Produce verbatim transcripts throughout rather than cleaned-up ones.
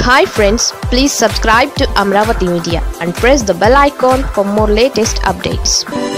Hi friends, please subscribe to Amaravathi Media and press the bell icon for more latest updates.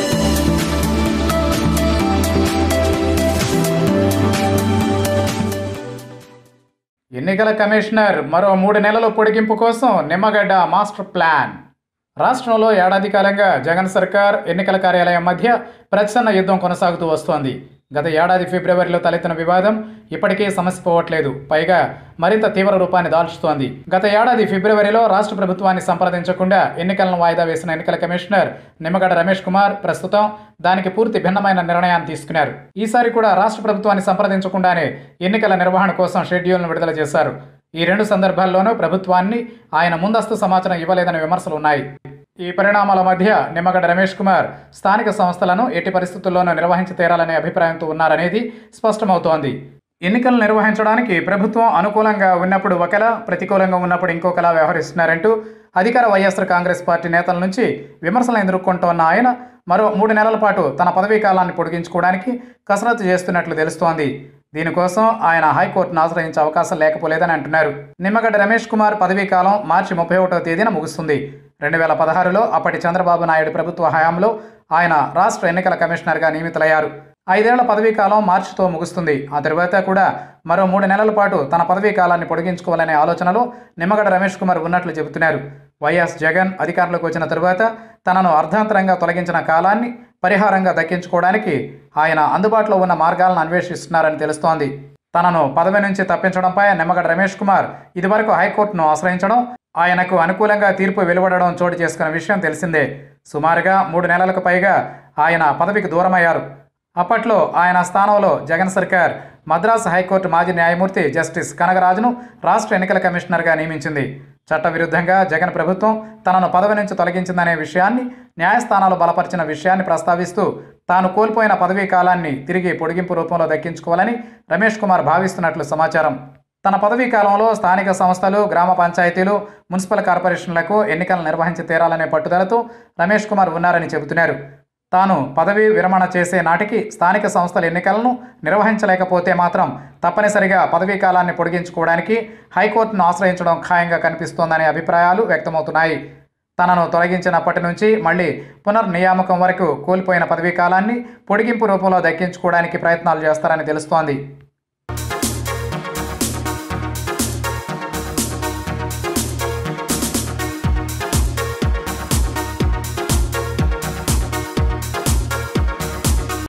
ఎన్నికల commissioner మరో మూడు నెలల పొడిగింపు కోసం నిమ్మగడ్డ మాస్టర్ ప్లాన్. రాష్ట్రంలో ఏడాది కాలంగా జగన్ సర్కార్ ఎన్నికల కార్యాలయం మధ్య ప్రచ్ఛన్న యుద్ధం కొనసాగుతూ వస్తోంది. గత ఏడాది ఫిబ్రవరిలో తలెత్తిన వివాదం ఇప్పటికీ సమస్య పోవట్లేదు, పైగా మరింత తీవ్ర రూపాన్ని దాల్చుతోంది. గత ఏడాది ఫిబ్రవరిలో రాష్ట్ర ప్రభుత్వాన్ని సంప్రదించకుండా ఎన్నికలను వాయిదా వేసిన ఎన్నికల కమిషనర్ నిమ్మగడ్డ రమేష్ కుమార్ ప్రస్తుతం దానికి పూర్తి భిన్నమైన నిర్ణయాన్ని తీసుకున్నారు. ఈసారి కూడా రాష్ట్ర ప్రభుత్వాన్ని సంప్రదించకుండానే ఎన్నికల నిర్వహణ కోసం షెడ్యూల్ను విడుదల చేశారు. ఈ రెండు సందర్భాల్లోనూ ప్రభుత్వాన్ని ఆయన ముందస్తు సమాచారం ఇవ్వలేదనే విమర్శలు ఉన్నాయి. ఈ పరిణామాల మధ్య నిమ్మగడ్డ రమేష్ కుమార్ స్థానిక సంస్థలను ఎట్టి పరిస్థితుల్లోనూ నిర్వహించి తీరాలనే అభిప్రాయంతో ఉన్నారనేది స్పష్టమవుతోంది. ఎన్నికలు నిర్వహించడానికి ప్రభుత్వం అనుకూలంగా ఉన్నప్పుడు ఒకలా, ప్రతికూలంగా ఉన్నప్పుడు ఇంకొకలా వ్యవహరిస్తున్నారంటూ అధికార వైఎస్ఆర్ కాంగ్రెస్ పార్టీ నేతల నుంచి విమర్శలు ఎదుర్కొంటోన్న ఆయన మరో మూడు నెలల పాటు తన పదవీ కాలాన్ని పొడిగించుకోవడానికి కసరత్తు చేస్తున్నట్లు తెలుస్తోంది. దీనికోసం ఆయన హైకోర్టును ఆశ్రయించే అవకాశం లేకపోలేదని అంటున్నారు. నిమ్మగడ్డ రమేష్ కుమార్ పదవీ కాలం మార్చి ముప్పై ఒకటో తేదీన ముగుస్తుంది. రెండు వేల పదహారులో అప్పటి చంద్రబాబు నాయుడు ప్రభుత్వ హయాంలో ఆయన రాష్ట్ర ఎన్నికల కమిషనర్గా నియమితులయ్యారు. ఐదేళ్ల పదవీ కాలం మార్చితో ముగుస్తుంది. ఆ తరువాత కూడా మరో మూడు నెలల పాటు తన పదవీ కాలాన్ని పొడిగించుకోవాలనే ఆలోచనలో నిమ్మగడ్డ రమేష్ కుమార్ ఉన్నట్లు చెబుతున్నారు. వైఎస్ జగన్ అధికారంలోకి వచ్చిన తరువాత తనను అర్ధాంతరంగా తొలగించిన కాలాన్ని పరిహారంగా దక్కించుకోవడానికి ఆయన అందుబాటులో ఉన్న మార్గాలను అన్వేషిస్తున్నారని తెలుస్తోంది. తనను పదవి నుంచి తప్పించడంపై నిమ్మగడ్డ రమేష్ కుమార్ ఇదివరకు హైకోర్టును ఆశ్రయించడం, ఆయనకు అనుకూలంగా తీర్పు వెలువడడం చోటు చేసుకున్న విషయం తెలిసిందే. సుమారుగా మూడు నెలలకు పైగా ఆయన పదవికి దూరమయ్యారు. అప్పట్లో ఆయన స్థానంలో జగన్ సర్కార్ మద్రాసు హైకోర్టు మాజీ న్యాయమూర్తి జస్టిస్ కనగరాజును రాష్ట్ర ఎన్నికల కమిషనర్గా నియమించింది. చట్టవిరుద్ధంగా జగన్ ప్రభుత్వం తనను పదవి నుంచి తొలగించిందనే విషయాన్ని, న్యాయస్థానాలు బలపరిచిన విషయాన్ని ప్రస్తావిస్తూ తాను కోల్పోయిన పదవీ కాలాన్ని తిరిగి పొడిగింపు రూపంలో దక్కించుకోవాలని రమేష్ కుమార్ భావిస్తున్నట్లు సమాచారం. తన పదవీ కాలంలో స్థానిక సంస్థలు, గ్రామ పంచాయతీలు, మున్సిపల్ కార్పొరేషన్లకు ఎన్నికలు నిర్వహించి తీరాలనే పట్టుదలతో రమేష్ కుమార్ ఉన్నారని చెబుతున్నారు. తాను పదవీ విరమణ చేసే నాటికి స్థానిక సంస్థల ఎన్నికలను నిర్వహించలేకపోతే మాత్రం తప్పనిసరిగా పదవీ కాలాన్ని పొడిగించుకోవడానికి హైకోర్టును ఆశ్రయించడం ఖాయంగా కనిపిస్తోందనే అభిప్రాయాలు వ్యక్తమవుతున్నాయి. తనను తొలగించినప్పటి నుంచి మళ్లీ పునర్నియామకం వరకు కోల్పోయిన పదవీ కాలాన్ని పొడిగింపు రూపంలో దక్కించుకోవడానికి ప్రయత్నాలు చేస్తారని తెలుస్తోంది.